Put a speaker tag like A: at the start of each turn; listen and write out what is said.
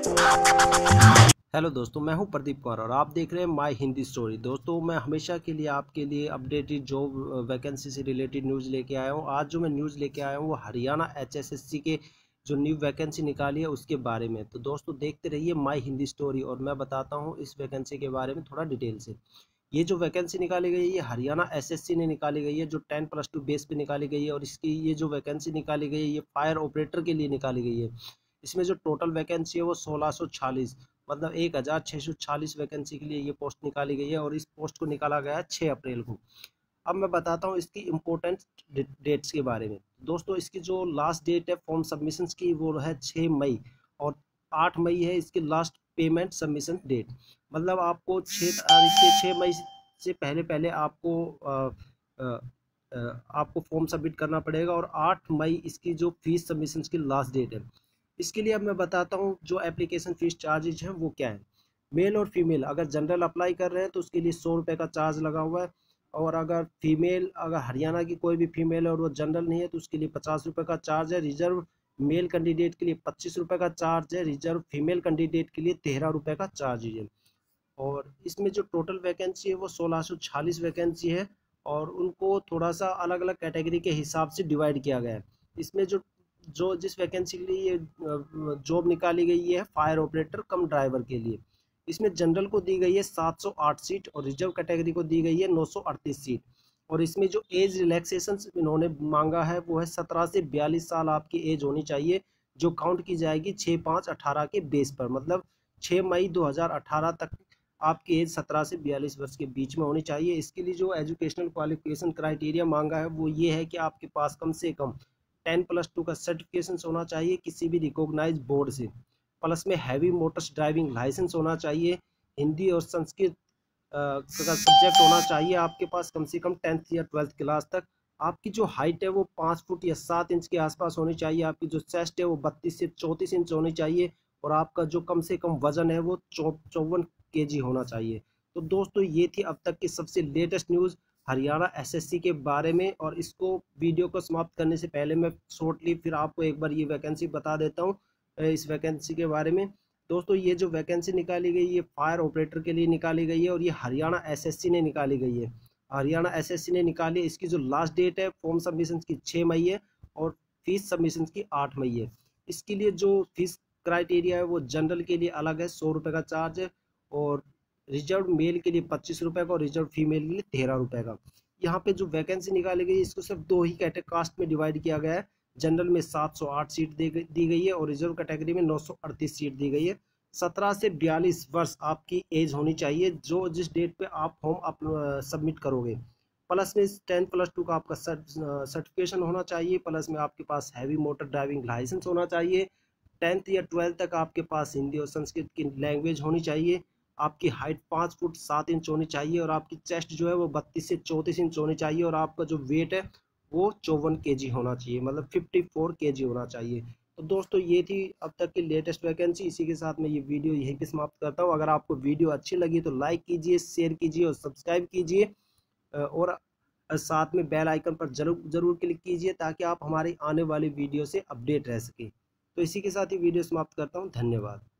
A: Hello दोस्तों, मैं हूं प्रदीप कुमार और आप देख रहे हैं माय हिंदी स्टोरी। दोस्तों, मैं हमेशा के लिए आपके लिए अपडेटेड जॉब वैकेंसी से रिलेटेड न्यूज़ लेके आया हूं। आज जो मैं न्यूज़ लेके आया हूं वो हरियाणा HSSC के जो न्यू वैकेंसी निकाली है उसके बारे में। तो दोस्तों, देखते रहिए माय हिंदी स्टोरी और मैं बताता हूँ इस वैकेंसी के बारे में थोड़ा डिटेल से। ये जो वैकेंसी निकाली गई है ये हरियाणा SSC ने निकाली गई है, जो 10+2 बेस पे निकाली गई है। और इसकी ये जो वैकेंसी निकाली गई है ये फायर ऑपरेटर के लिए निकाली गई है। इसमें जो टोटल वैकेंसी है वो 1646, मतलब 1646 वैकेंसी के लिए ये पोस्ट निकाली गई है और इस पोस्ट को निकाला गया है 6 अप्रैल को। अब मैं बताता हूँ इसकी इम्पोर्टेंट डेट्स के बारे में। दोस्तों, इसकी जो लास्ट डेट है फॉर्म सबमिशंस की वो है 6 मई और 8 मई है इसकी लास्ट पेमेंट सबमिशन डेट। मतलब आपको 6 तारीख से 6 मई से पहले पहले आपको फॉर्म सबमिट करना पड़ेगा और 8 मई इसकी जो फीस सबमिशन की लास्ट डेट है। इसके लिए अब मैं बताता हूँ जो एप्लीकेशन फ़ीस चार्जेज हैं वो क्या है। मेल और फीमेल अगर जनरल अप्लाई कर रहे हैं तो उसके लिए 100 रुपये का चार्ज लगा हुआ है। और अगर हरियाणा की कोई भी फीमेल है और वो जनरल नहीं है तो उसके लिए 50 रुपये का चार्ज है। रिजर्व मेल कैंडिडेट के लिए 25 रुपये का चार्ज है। रिजर्व फीमेल कैंडिडेट के लिए 13 रुपये का चार्ज है। और इसमें जो टोटल वैकेंसी है वो 1646 वैकेंसी है और उनको थोड़ा सा अलग अलग कैटेगरी के हिसाब से डिवाइड किया गया है। इसमें जो जो जिस वैकेंसी के लिए ये जॉब निकाली गई है फायर ऑपरेटर कम ड्राइवर के लिए, इसमें जनरल को दी गई है 708 सीट और रिजर्व कैटेगरी को दी गई है 938 सीट। और इसमें जो एज रिलैक्सेशन इन्होंने मांगा है वो है 17 से 42 साल आपकी एज होनी चाहिए, जो काउंट की जाएगी 6/5/18 के बेस पर। मतलब 6 मई 2018 तक आपकी एज 17 से 42 वर्ष के बीच में होनी चाहिए। इसके लिए जो एजुकेशनल क्वालिफिकेशन क्राइटेरिया मांगा है वो ये है कि आपके पास कम से कम 10+2 का सर्टिफिकेशन होना चाहिए किसी भी रिकॉग्नाइज बोर्ड से। प्लस में हैवी मोटर्स ड्राइविंग लाइसेंस होना चाहिए। हिंदी और संस्कृत का सब्जेक्ट होना चाहिए आपके पास कम से कम 10th या 12th क्लास तक। आपकी जो हाइट है वो 5 फुट या 7 इंच के आसपास होनी चाहिए। आपकी जो चेस्ट है वो 32 से 34 इंच होनी चाहिए और आपका जो कम से कम वजन है वो 54 kg होना चाहिए। तो दोस्तों, ये थी अब तक की सबसे लेटेस्ट न्यूज़ हरियाणा SSC के बारे में। और इसको वीडियो को समाप्त करने से पहले मैं शॉर्टली फिर आपको एक बार ये वैकेंसी बता देता हूँ इस वैकेंसी के बारे में। दोस्तों, ये जो वैकेंसी निकाली गई ये फायर ऑपरेटर के लिए निकाली गई है और ये हरियाणा SSC ने निकाली गई है। हरियाणा SSC ने निकाली है। इसकी जो लास्ट डेट है फॉर्म सबमिशन की 6 मई है और फीस सबमिशन की 8 मई है। इसके लिए जो फीस क्राइटेरिया है वो जनरल के लिए अलग है, 100 रुपये का चार्ज है। और रिजर्व मेल के लिए 25 रुपये का और रिजर्व फीमेल के लिए 13 रुपये का। यहाँ पे जो वैकेंसी निकाली गई इसको सिर्फ 2 ही कास्ट में डिवाइड किया गया है। जनरल में 708 सीट दी गई है और रिजर्व कैटेगरी में 938 सीट दी गई है। 17 से 42 वर्ष आपकी एज होनी चाहिए जो जिस डेट पे आप फॉर्म सबमिट करोगे। प्लस में 10+2 का आपका सर्टिफिकेशन होना चाहिए। प्लस में आपके पास हैवी मोटर ड्राइविंग लाइसेंस होना चाहिए। 10th या 12th तक आपके पास हिंदी और संस्कृत की लैंग्वेज होनी चाहिए। आपकी हाइट 5 फुट 7 इंच होनी चाहिए और आपकी चेस्ट जो है वो 32 से 34 इंच होनी चाहिए और आपका जो वेट है वो 54 kg होना चाहिए, मतलब 54 kg होना चाहिए। तो दोस्तों, ये थी अब तक की लेटेस्ट वैकेंसी। इसी के साथ मैं ये वीडियो यहीं पे समाप्त करता हूँ। अगर आपको वीडियो अच्छी लगी तो लाइक कीजिए, शेयर कीजिए और सब्सक्राइब कीजिए और साथ में बेल आइकन पर जरूर क्लिक कीजिए ताकि आप हमारी आने वाली वीडियो से अपडेट रह सके। तो इसी के साथ ही वीडियो समाप्त करता हूँ। धन्यवाद।